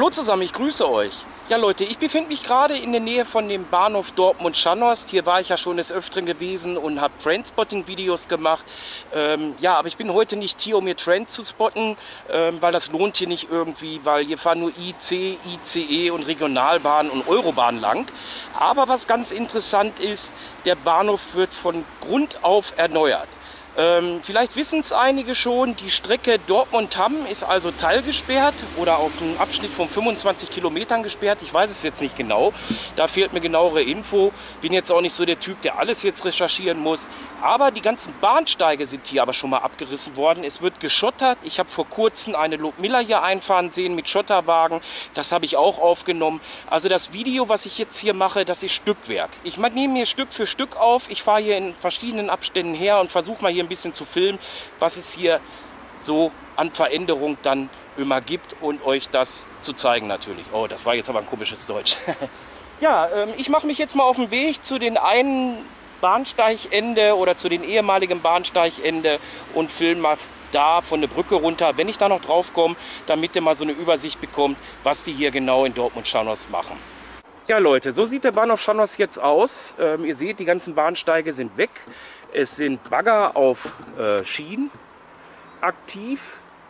Hallo zusammen, ich grüße euch. Ja Leute, ich befinde mich gerade in der Nähe von dem Bahnhof Dortmund-Scharnhorst. Hier war ich ja schon des Öfteren gewesen und habe Trainspotting-Videos gemacht. Ja, aber ich bin heute nicht hier, um hier Trains zu spotten, weil das lohnt hier nicht irgendwie, weil hier fahren nur IC, ICE und Regionalbahnen und Eurobahnen lang. Aber was ganz interessant ist, der Bahnhof wird von Grund auf erneuert. Vielleicht wissen es einige schon, die Strecke Dortmund-Hamm ist also teilgesperrt oder auf einem Abschnitt von 25 Kilometern gesperrt. Ich weiß es jetzt nicht genau, da fehlt mir genauere Info. Bin jetzt auch nicht so der Typ, der alles jetzt recherchieren muss. Aber die ganzen Bahnsteige sind hier aber schon mal abgerissen worden. Es wird geschottert. Ich habe vor kurzem eine Lobmiller hier einfahren sehen mit Schotterwagen. Das habe ich auch aufgenommen. Also das Video, was ich jetzt hier mache, das ist Stückwerk. Ich nehme hier Stück für Stück auf. Ich fahre hier in verschiedenen Abständen her und versuche mal hier ein bisschen zu filmen, was es hier so an Veränderung dann immer gibt und euch das zu zeigen natürlich. Oh, das war jetzt aber ein komisches Deutsch. Ja, ich mache mich jetzt mal auf den Weg zu den einen Bahnsteigende oder zu den ehemaligen Bahnsteigende und filme mal da von der Brücke runter, wenn ich da noch drauf komme, damit ihr mal so eine Übersicht bekommt, was die hier genau in Dortmund-Scharnhorst machen. Ja Leute, so sieht der Bahnhof Scharnhorst jetzt aus. Ihr seht, die ganzen Bahnsteige sind weg. Es sind Bagger auf Schienen aktiv.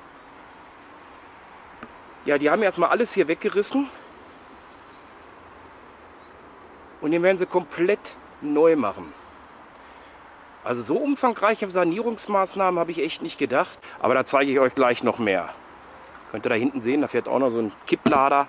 Ja, die haben erstmal alles hier weggerissen. Und den werden sie komplett neu machen. Also so umfangreiche Sanierungsmaßnahmen habe ich echt nicht gedacht. Aber da zeige ich euch gleich noch mehr. Könnt ihr da hinten sehen, da fährt auch noch so ein Kipplader.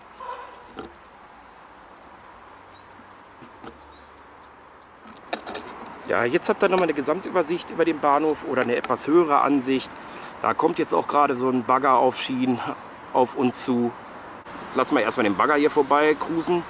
Ja, jetzt habt ihr nochmal eine Gesamtübersicht über den Bahnhof oder eine etwas höhere Ansicht. Da kommt jetzt auch gerade so ein Bagger auf Schienen auf uns zu. Lassen wir erstmal den Bagger hier vorbei cruisen.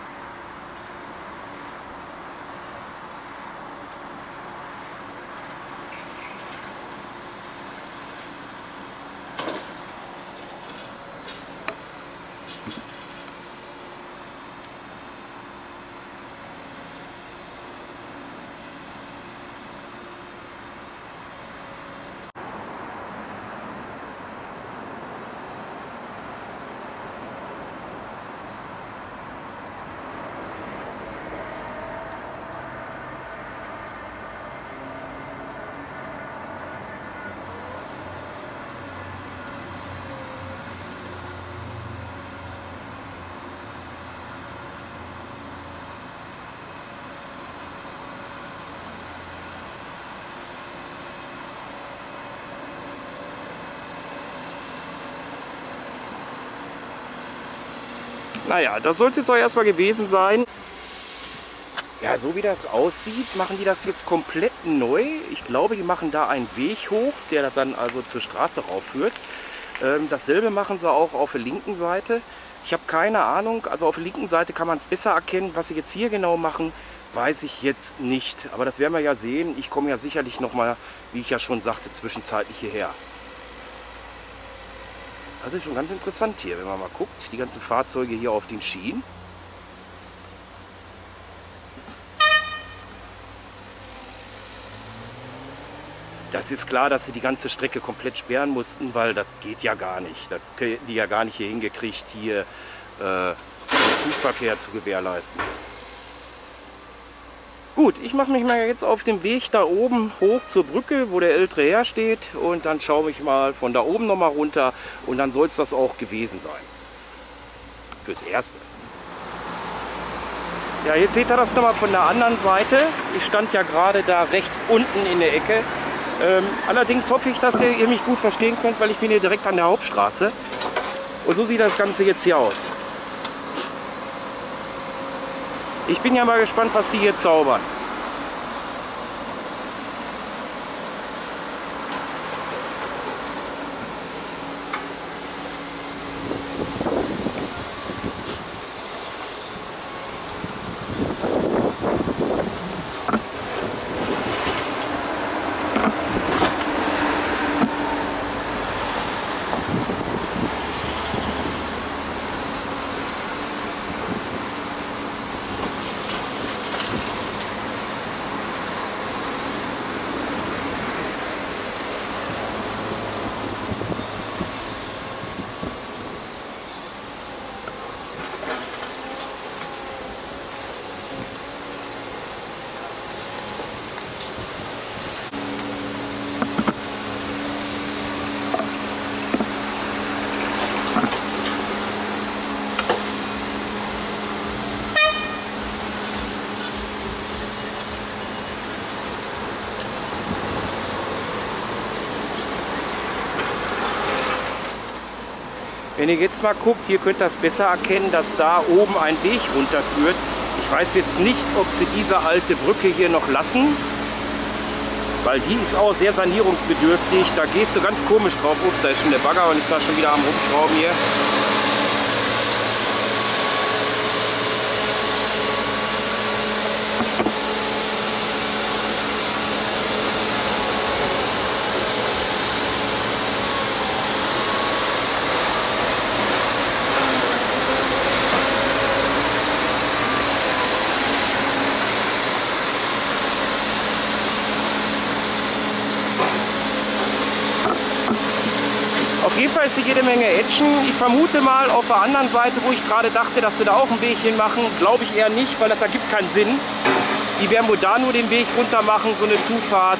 Naja, das soll es jetzt auch erstmal gewesen sein. Ja, so wie das aussieht, machen die das jetzt komplett neu. Ich glaube, die machen da einen Weg hoch, der dann also zur Straße raufführt. Dasselbe machen sie auch auf der linken Seite. Ich habe keine Ahnung, also auf der linken Seite kann man es besser erkennen. Was sie jetzt hier genau machen, weiß ich jetzt nicht. Aber das werden wir ja sehen. Ich komme ja sicherlich noch mal, wie ich ja schon sagte, zwischenzeitlich hierher. Das ist schon ganz interessant hier, wenn man mal guckt, die ganzen Fahrzeuge hier auf den Schienen. Das ist klar, dass sie die ganze Strecke komplett sperren mussten, weil das geht ja gar nicht. Das hätten die ja gar nicht hier hingekriegt, hier den Zugverkehr zu gewährleisten. Gut, ich mache mich mal jetzt auf den Weg da oben hoch zur Brücke, wo der ältere Herr steht. Und dann schaue ich mal von da oben nochmal runter. Und dann soll es das auch gewesen sein. Fürs Erste. Ja, jetzt seht ihr das nochmal von der anderen Seite. Ich stand ja gerade da rechts unten in der Ecke. Allerdings hoffe ich, dass ihr mich gut verstehen könnt, weil ich bin hier direkt an der Hauptstraße. Und so sieht das Ganze jetzt hier aus. Ich bin ja mal gespannt, was die hier zaubern. Wenn ihr jetzt mal guckt, hier könnt ihr das besser erkennen, dass da oben ein Weg runterführt. Ich weiß jetzt nicht, ob sie diese alte Brücke hier noch lassen, weil die ist auch sehr sanierungsbedürftig. Da gehst du ganz komisch drauf. Ups, da ist schon der Bagger und ist da schon wieder am Rumschrauben hier. Auf jeden Fall ist hier jede Menge Action. Ich vermute mal auf der anderen Seite, wo ich gerade dachte, dass sie da auch einen Weg hin machen, glaube ich eher nicht, weil das ergibt keinen Sinn. Die werden wohl da nur den Weg runter machen, so eine Zufahrt.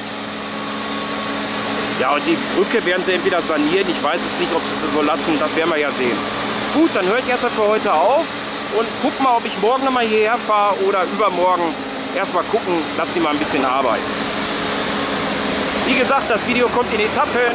Ja, und die Brücke werden sie entweder sanieren. Ich weiß es nicht, ob sie es so lassen, das werden wir ja sehen. Gut, dann höre ich erstmal für heute auf und guck mal, ob ich morgen nochmal hierher fahre oder übermorgen. Erstmal gucken, lass die mal ein bisschen arbeiten. Wie gesagt, das Video kommt in Etappen.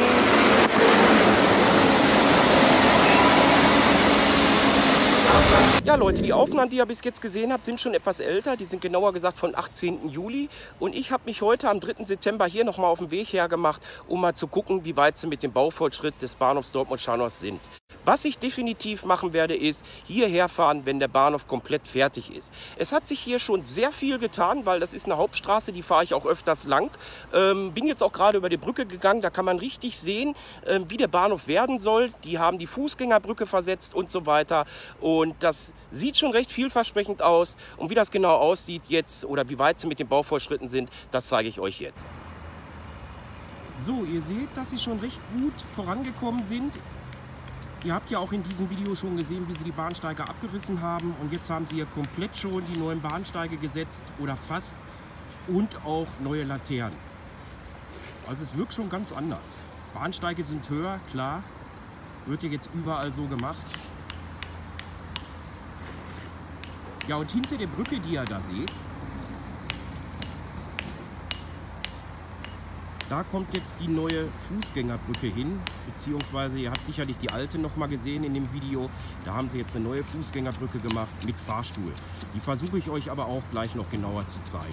Ja Leute, die Aufnahmen, die ihr bis jetzt gesehen habt, sind schon etwas älter. Die sind genauer gesagt von 18. Juli. Und ich habe mich heute am 3. September hier nochmal auf den Weg hergemacht, um mal zu gucken, wie weit sie mit dem Baufortschritt des Bahnhofs Dortmund-Scharnhorst sind. Was ich definitiv machen werde, ist hierher fahren, wenn der Bahnhof komplett fertig ist. Es hat sich hier schon sehr viel getan, weil das ist eine Hauptstraße, die fahre ich auch öfters lang. Bin jetzt auch gerade über die Brücke gegangen, da kann man richtig sehen, wie der Bahnhof werden soll. Die haben die Fußgängerbrücke versetzt und so weiter. Und das sieht schon recht vielversprechend aus. Und wie das genau aussieht jetzt oder wie weit sie mit den Baufortschritten sind, das zeige ich euch jetzt. So, ihr seht, dass sie schon recht gut vorangekommen sind. Ihr habt ja auch in diesem Video schon gesehen, wie sie die Bahnsteige abgerissen haben. Und jetzt haben sie hier komplett schon die neuen Bahnsteige gesetzt oder fast. Und auch neue Laternen. Also es wirkt schon ganz anders. Bahnsteige sind höher, klar. Wird ja jetzt überall so gemacht. Ja, und hinter der Brücke, die ihr da seht, da kommt jetzt die neue Fußgängerbrücke hin, beziehungsweise ihr habt sicherlich die alte noch mal gesehen in dem Video. Da haben sie jetzt eine neue Fußgängerbrücke gemacht mit Fahrstuhl. Die versuche ich euch aber auch gleich noch genauer zu zeigen.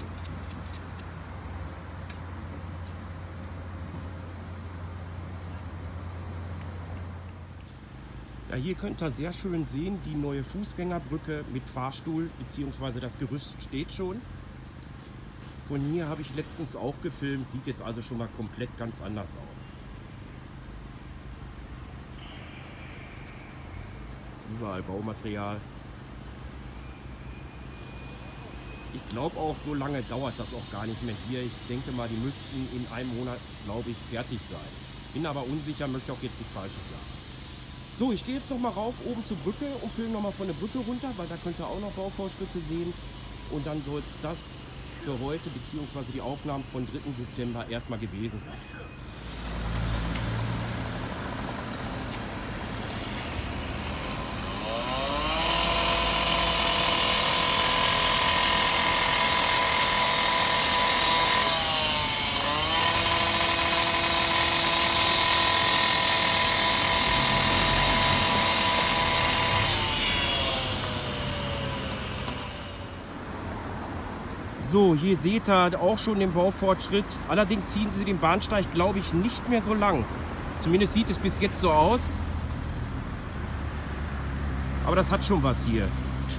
Ja, hier könnt ihr sehr schön sehen, die neue Fußgängerbrücke mit Fahrstuhl, beziehungsweise das Gerüst steht schon. Von hier habe ich letztens auch gefilmt, sieht jetzt also schon mal komplett ganz anders aus. Überall Baumaterial. Ich glaube auch, so lange dauert das auch gar nicht mehr hier. Ich denke mal, die müssten in einem Monat, glaube ich, fertig sein. Bin aber unsicher, möchte auch jetzt nichts Falsches sagen. So, ich gehe jetzt noch mal rauf oben zur Brücke und filme noch mal von der Brücke runter, weil da könnt ihr auch noch Baufortschritte sehen. Und dann soll es das für heute bzw. die Aufnahmen von 3. September erstmal gewesen sein. So, hier seht ihr auch schon den Baufortschritt. Allerdings ziehen sie den Bahnsteig, glaube ich, nicht mehr so lang. Zumindest sieht es bis jetzt so aus. Aber das hat schon was hier.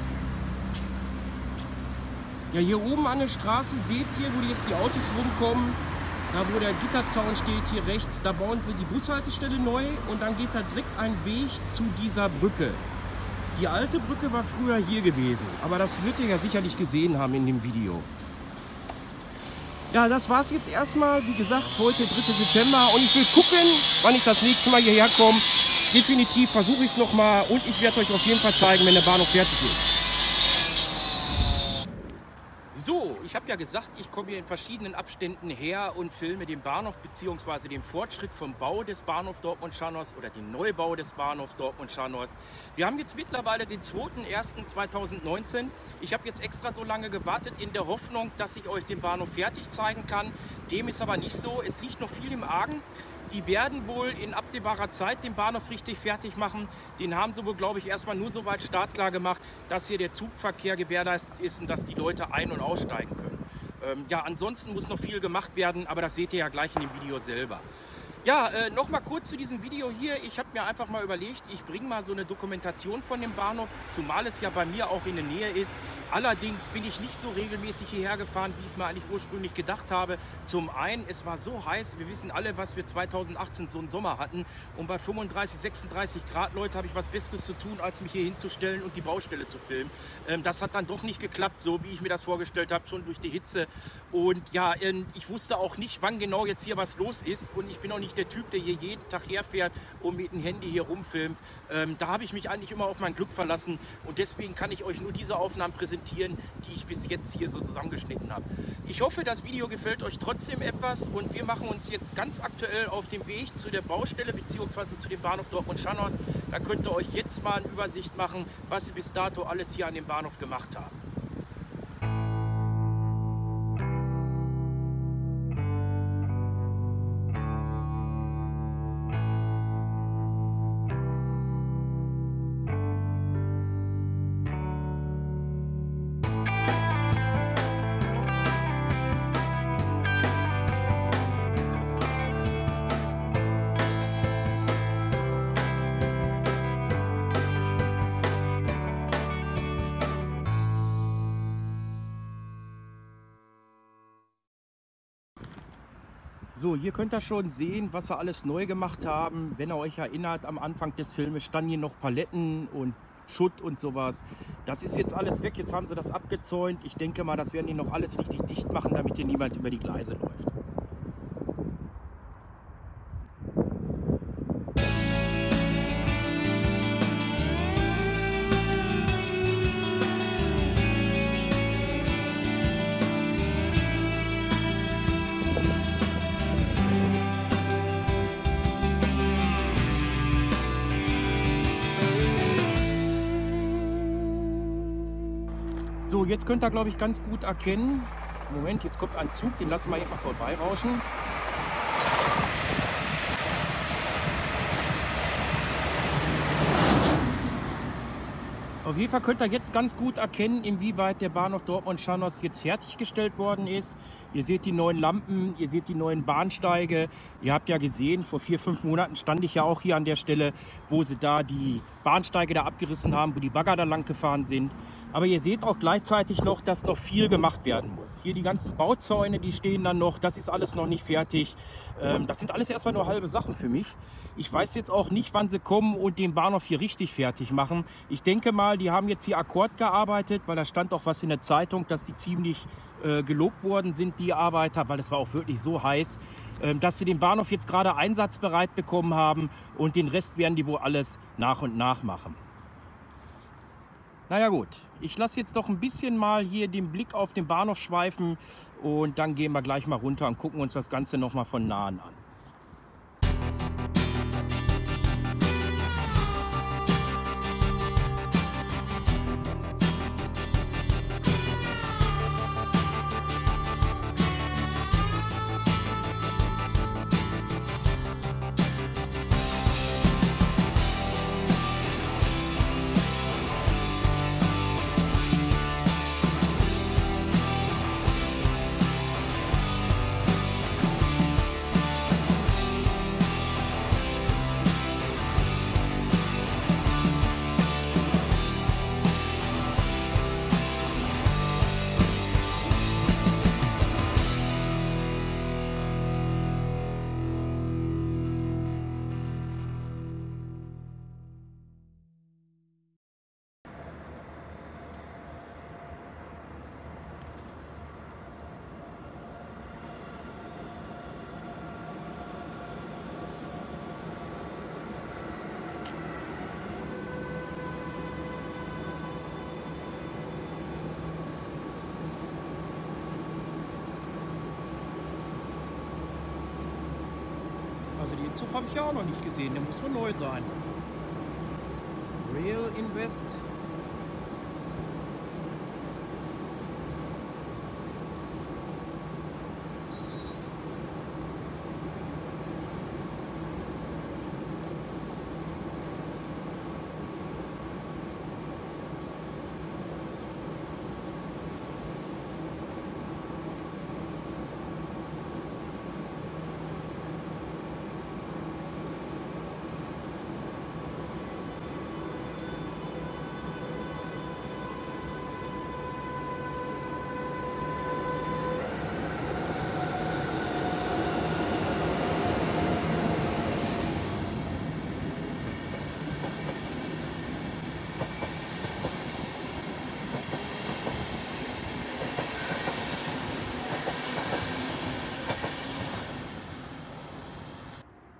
Ja, hier oben an der Straße seht ihr, wo jetzt die Autos rumkommen. Da wo der Gitterzaun steht, hier rechts, da bauen sie die Bushaltestelle neu. Und dann geht da direkt ein Weg zu dieser Brücke. Die alte Brücke war früher hier gewesen. Aber das wird ihr ja sicherlich gesehen haben in dem Video. Ja, das war's jetzt erstmal. Wie gesagt, heute 3. September und ich will gucken, wann ich das nächste Mal hierher komme. Definitiv versuche ich es nochmal und ich werde euch auf jeden Fall zeigen, wenn der Bahnhof fertig ist. So, ich habe ja gesagt, ich komme hier in verschiedenen Abständen her und filme den Bahnhof bzw. den Fortschritt vom Bau des Bahnhofs Dortmund-Scharnhorst oder den Neubau des Bahnhofs Dortmund-Scharnhorst. Wir haben jetzt mittlerweile den 2.1.2019. Ich habe jetzt extra so lange gewartet in der Hoffnung, dass ich euch den Bahnhof fertig zeigen kann. Dem ist aber nicht so. Es liegt noch viel im Argen. Die werden wohl in absehbarer Zeit den Bahnhof richtig fertig machen. Den haben sie wohl, glaube ich, erstmal nur so weit startklar gemacht, dass hier der Zugverkehr gewährleistet ist und dass die Leute ein- und aussteigen können. Ja, ansonsten muss noch viel gemacht werden, aber das seht ihr ja gleich in dem Video selber. Ja, noch mal kurz zu diesem Video hier. Ich habe mir einfach mal überlegt, ich bringe mal so eine Dokumentation von dem Bahnhof, zumal es ja bei mir auch in der Nähe ist. Allerdings bin ich nicht so regelmäßig hierher gefahren, wie ich es mir eigentlich ursprünglich gedacht habe. Zum einen, es war so heiß. Wir wissen alle, was wir 2018 so einen Sommer hatten. Und bei 35, 36 Grad, Leute, habe ich was Besseres zu tun, als mich hier hinzustellen und die Baustelle zu filmen. Das hat dann doch nicht geklappt, so wie ich mir das vorgestellt habe, schon durch die Hitze. Und ja, ich wusste auch nicht, wann genau jetzt hier was los ist. Und ich bin auch nicht der Typ, der hier jeden Tag herfährt und mit dem Handy hier rumfilmt. Da habe ich mich eigentlich immer auf mein Glück verlassen und deswegen kann ich euch nur diese Aufnahmen präsentieren, die ich bis jetzt hier so zusammengeschnitten habe. Ich hoffe, das Video gefällt euch trotzdem etwas und wir machen uns jetzt ganz aktuell auf den Weg zu der Baustelle bzw. zu dem Bahnhof Dortmund-Scharnhorst. Da könnt ihr euch jetzt mal eine Übersicht machen, was sie bis dato alles hier an dem Bahnhof gemacht haben. So, hier könnt ihr schon sehen, was sie alles neu gemacht haben. Wenn ihr euch erinnert, am Anfang des Filmes standen hier noch Paletten und Schutt und sowas. Das ist jetzt alles weg, jetzt haben sie das abgezäunt. Ich denke mal, das werden die noch alles richtig dicht machen, damit hier niemand über die Gleise läuft. So, jetzt könnt ihr, glaube ich, ganz gut erkennen. Moment, jetzt kommt ein Zug, den lassen wir hier mal vorbeirauschen. Auf jeden Fall könnt ihr jetzt ganz gut erkennen, inwieweit der Bahnhof Dortmund-Scharnhorst jetzt fertiggestellt worden ist. Ihr seht die neuen Lampen, ihr seht die neuen Bahnsteige. Ihr habt ja gesehen, vor 4, 5 Monaten stand ich ja auch hier an der Stelle, wo sie da die Bahnsteige da abgerissen haben, wo die Bagger da lang gefahren sind. Aber ihr seht auch gleichzeitig noch, dass noch viel gemacht werden muss. Hier die ganzen Bauzäune, die stehen dann noch, das ist alles noch nicht fertig. Das sind alles erstmal nur halbe Sachen für mich. Ich weiß jetzt auch nicht, wann sie kommen und den Bahnhof hier richtig fertig machen. Ich denke mal, die haben jetzt hier Akkord gearbeitet, weil da stand auch was in der Zeitung, dass die ziemlich gelobt worden sind, die Arbeiter, weil es war auch wirklich so heiß, dass sie den Bahnhof jetzt gerade einsatzbereit bekommen haben und den Rest werden die wohl alles nach und nach machen. Naja gut, ich lasse jetzt doch ein bisschen mal hier den Blick auf den Bahnhof schweifen und dann gehen wir gleich mal runter und gucken uns das Ganze noch mal von nahen an. Also den Zug habe ich ja auch noch nicht gesehen, der muss wohl neu sein. Rail Invest.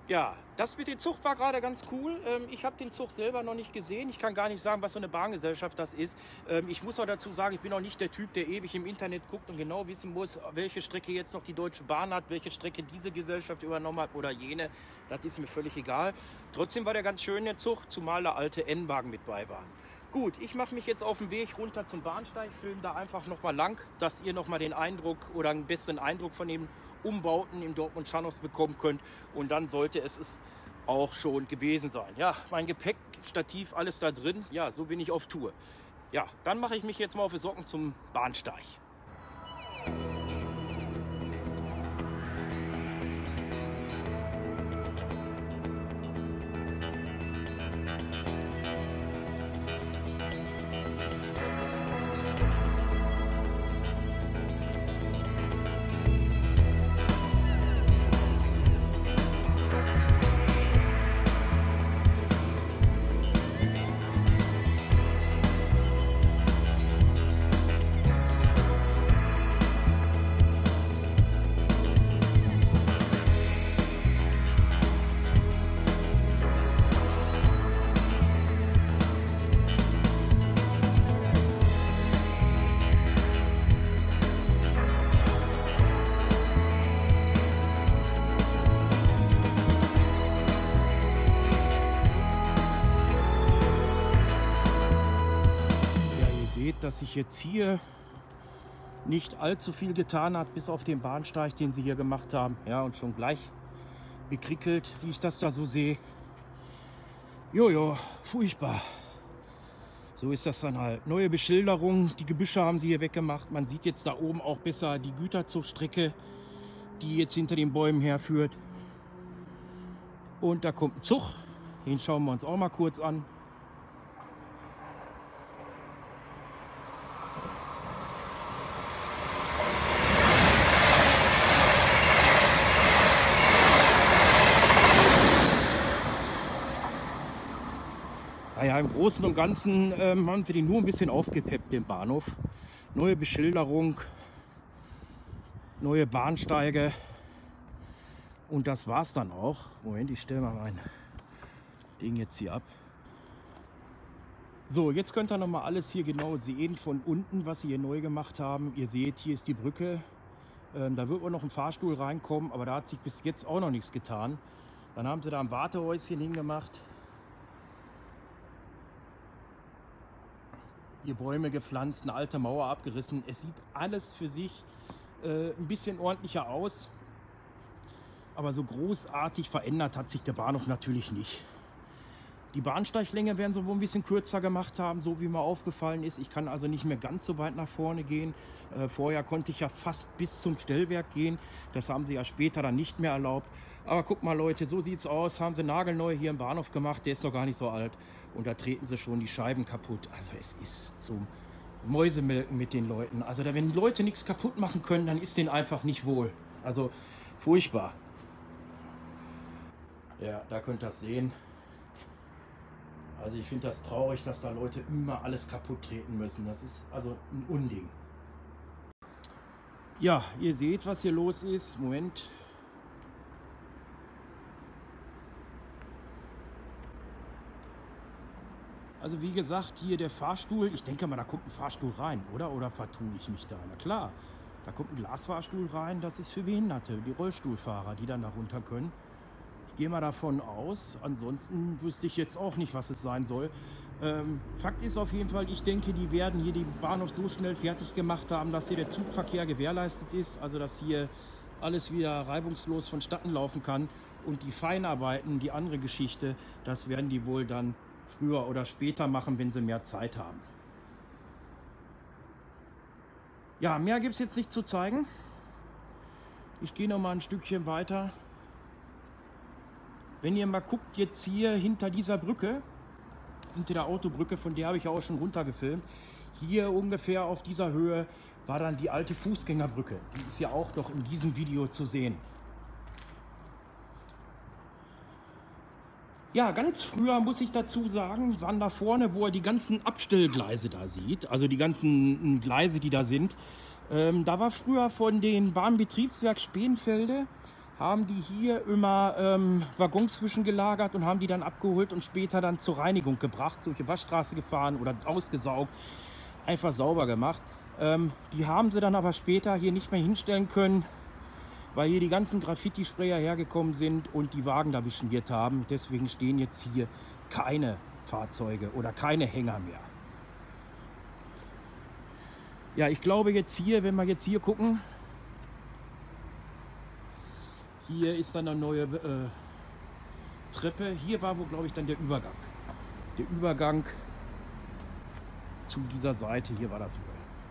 Ja, das mit dem Zug war gerade ganz cool. Ich habe den Zug selber noch nicht gesehen. Ich kann gar nicht sagen, was so eine Bahngesellschaft das ist. Ich muss auch dazu sagen, ich bin auch nicht der Typ, der ewig im Internet guckt und genau wissen muss, welche Strecke jetzt noch die Deutsche Bahn hat, welche Strecke diese Gesellschaft übernommen hat oder jene. Das ist mir völlig egal. Trotzdem war der ganz schön, der Zug, zumal da alte N-Wagen mit bei waren. Gut, ich mache mich jetzt auf den Weg runter zum Bahnsteig, filme da einfach nochmal lang, dass ihr nochmal den Eindruck oder einen besseren Eindruck von den Umbauten in Dortmund-Scharnhorst bekommen könnt. Und dann sollte es auch schon gewesen sein. Ja, mein Gepäck, Stativ, alles da drin. Ja, so bin ich auf Tour. Ja, dann mache ich mich jetzt mal auf die Socken zum Bahnsteig. Dass sich jetzt hier nicht allzu viel getan hat, bis auf den Bahnsteig, den sie hier gemacht haben. Ja, und schon gleich gekrickelt, wie ich das da so sehe. Jojo, furchtbar. So ist das dann halt. Neue Beschilderung, die Gebüsche haben sie hier weggemacht. Man sieht jetzt da oben auch besser die Güterzugstrecke, die jetzt hinter den Bäumen herführt. Und da kommt ein Zug, den schauen wir uns auch mal kurz an. Naja, im Großen und Ganzen haben wir den nur ein bisschen aufgepeppt, den Bahnhof. Neue Beschilderung, neue Bahnsteige und das war's dann auch. Moment, ich stelle mal mein Ding jetzt hier ab. So, jetzt könnt ihr noch mal alles hier genau sehen von unten, was sie hier neu gemacht haben. Ihr seht, hier ist die Brücke. Da wird auch noch ein Fahrstuhl reinkommen, aber da hat sich bis jetzt auch noch nichts getan. Dann haben sie da ein Wartehäuschen hingemacht. Hier Bäume gepflanzt, eine alte Mauer abgerissen. Es sieht alles für sich ein bisschen ordentlicher aus. Aber so großartig verändert hat sich der Bahnhof natürlich nicht. Die Bahnsteiglänge werden sie wohl ein bisschen kürzer gemacht haben, so wie mir aufgefallen ist. Ich kann also nicht mehr ganz so weit nach vorne gehen. Vorher konnte ich ja fast bis zum Stellwerk gehen. Das haben sie ja später dann nicht mehr erlaubt. Aber guck mal Leute, so sieht es aus. Haben sie nagelneu hier im Bahnhof gemacht. Der ist noch gar nicht so alt. Und da treten sie schon die Scheiben kaputt. Also es ist zum Mäusemelken mit den Leuten. Also wenn Leute nichts kaputt machen können, dann ist denen einfach nicht wohl. Also furchtbar. Ja, da könnt ihr das sehen. Also ich finde das traurig, dass da Leute immer alles kaputt treten müssen. Das ist also ein Unding. Ja, ihr seht, was hier los ist. Moment. Also wie gesagt, hier der Fahrstuhl. Ich denke mal, da kommt ein Fahrstuhl rein, oder? Oder vertue ich mich da? Na klar, da kommt ein Glasfahrstuhl rein. Das ist für Behinderte, die Rollstuhlfahrer, die dann da runter können. Ich gehe mal davon aus, ansonsten wüsste ich jetzt auch nicht, was es sein soll. Fakt ist auf jeden Fall, ich denke, die werden hier den Bahnhof so schnell fertig gemacht haben, dass hier der Zugverkehr gewährleistet ist, also dass hier alles wieder reibungslos vonstatten laufen kann. Und die Feinarbeiten, die andere Geschichte, das werden die wohl dann früher oder später machen, wenn sie mehr Zeit haben. Ja, mehr gibt es jetzt nicht zu zeigen. Ich gehe noch mal ein Stückchen weiter. Wenn ihr mal guckt, jetzt hier hinter dieser Brücke, hinter der Autobrücke, von der habe ich ja auch schon runtergefilmt, hier ungefähr auf dieser Höhe war dann die alte Fußgängerbrücke. Die ist ja auch noch in diesem Video zu sehen. Ja, ganz früher, muss ich dazu sagen, waren da vorne, wo ihr die ganzen Abstellgleise da sieht, also die ganzen Gleise, die da sind, da war früher von den Bahnbetriebswerk Spähenfelde haben die hier immer Waggons zwischengelagert und haben die dann abgeholt und später dann zur Reinigung gebracht, durch die Waschstraße gefahren oder ausgesaugt, einfach sauber gemacht. Die haben sie dann aber später hier nicht mehr hinstellen können, weil hier die ganzen Graffiti-Sprayer hergekommen sind und die Wagen da beschmiert haben. Deswegen stehen jetzt hier keine Fahrzeuge oder keine Hänger mehr. Ja, ich glaube jetzt hier, wenn wir jetzt hier gucken, hier ist dann eine neue Treppe. Hier war wohl, glaube ich, dann der Übergang. Der Übergang zu dieser Seite, hier war das wohl.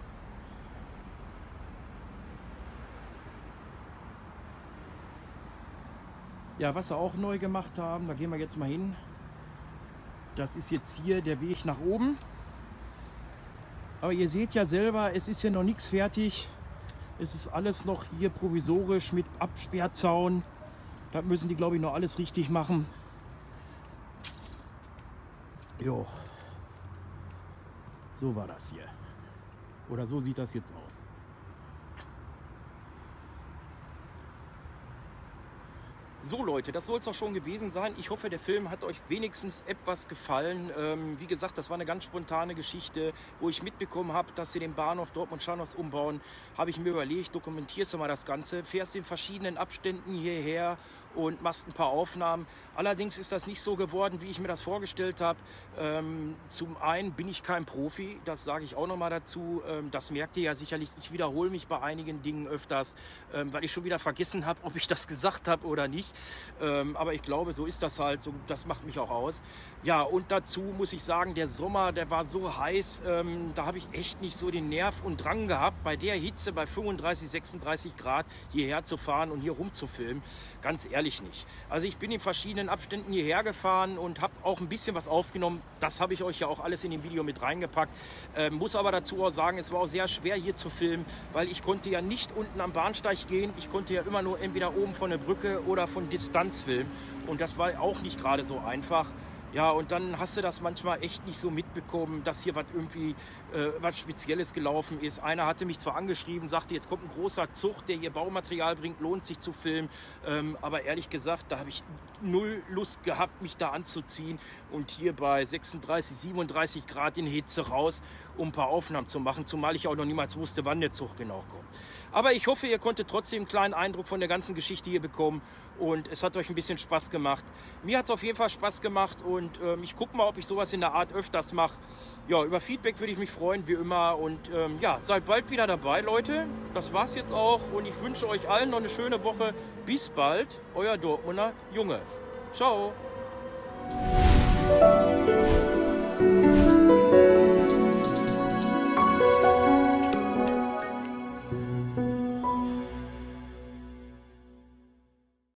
Ja, was sie auch neu gemacht haben, da gehen wir jetzt mal hin. Das ist jetzt hier der Weg nach oben. Aber ihr seht ja selber, es ist ja noch nichts fertig. Es ist alles noch hier provisorisch mit Absperrzaun. Da müssen die, glaube ich, noch alles richtig machen. Jo. So war das hier. Oder so sieht das jetzt aus. So Leute, das soll es auch schon gewesen sein. Ich hoffe, der Film hat euch wenigstens etwas gefallen. Wie gesagt, das war eine ganz spontane Geschichte, wo ich mitbekommen habe, dass sie den Bahnhof Dortmund-Scharnhorst umbauen. Habe ich mir überlegt, dokumentierst du mal das Ganze, fährst in verschiedenen Abständen hierher und machst ein paar Aufnahmen. Allerdings ist das nicht so geworden, wie ich mir das vorgestellt habe. Zum einen bin ich kein Profi, das sage ich auch noch mal dazu. Das merkt ihr ja sicherlich. Ich wiederhole mich bei einigen Dingen öfters, weil ich schon wieder vergessen habe, ob ich das gesagt habe oder nicht. Aber ich glaube, so ist das halt, so, das macht mich auch aus. Ja, und dazu muss ich sagen, der Sommer, der war so heiß, da habe ich echt nicht so den Nerv und Drang gehabt, bei der Hitze, bei 35, 36 Grad hierher zu fahren und hier rumzufilmen. Ganz ehrlich nicht. Also ich bin in verschiedenen Abständen hierher gefahren und habe auch ein bisschen was aufgenommen. Das habe ich euch ja auch alles in dem Video mit reingepackt. Muss aber dazu auch sagen, es war auch sehr schwer hier zu filmen, weil ich konnte ja nicht unten am Bahnsteig gehen. Ich konnte ja immer nur entweder oben von der Brücke oder von Distanz filmen. Und das war auch nicht gerade so einfach. Ja, und dann hast du das manchmal echt nicht so mitbekommen, dass hier was irgendwie was Spezielles gelaufen ist. Einer hatte mich zwar angeschrieben, sagte, jetzt kommt ein großer Zug, der hier Baumaterial bringt, lohnt sich zu filmen. Aber ehrlich gesagt, da habe ich null Lust gehabt, mich da anzuziehen und hier bei 36, 37 Grad in Hitze raus, um ein paar Aufnahmen zu machen, zumal ich auch noch niemals wusste, wann der Zug genau kommt. Aber ich hoffe, ihr konntet trotzdem einen kleinen Eindruck von der ganzen Geschichte hier bekommen und es hat euch ein bisschen Spaß gemacht. Mir hat es auf jeden Fall Spaß gemacht und ich gucke mal, ob ich sowas in der Art öfters mache. Ja, über Feedback würde ich mich freuen, wie immer. Und ja, seid bald wieder dabei, Leute. Das war's jetzt auch und ich wünsche euch allen noch eine schöne Woche. Bis bald, euer Dortmunder Junge. Ciao.